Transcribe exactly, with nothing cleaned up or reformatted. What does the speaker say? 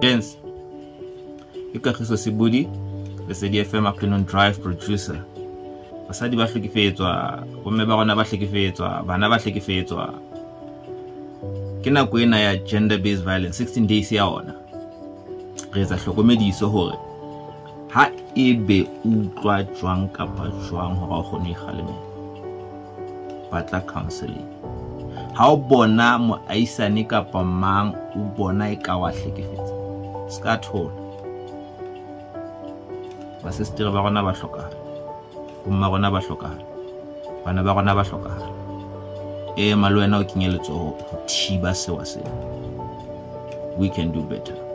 Gents, Kagiso Sebudi, Lesedi F M afternoon drive producer. Basadi ba hlekefetswa, bomme ba rona ba hlekefetswa, bana ba hlekefetswa. Ke nako ena ya gender based violence sixteen days ya ona. Re etsa hlokomediso hore ha ebe utlwa jwang kapa jwang hore o kgone ikgalemela. Batla counseling. Ha o bona moaisane kapa mang o bona e ka wa hlekefetsa. Ska thola. Basistere ba rona ba hlokahala. Bomma rona ba hlokahala. Bana ba rona ba hlokahala. E malwena o kenyeletso ho thiba sewa sena. We can do better.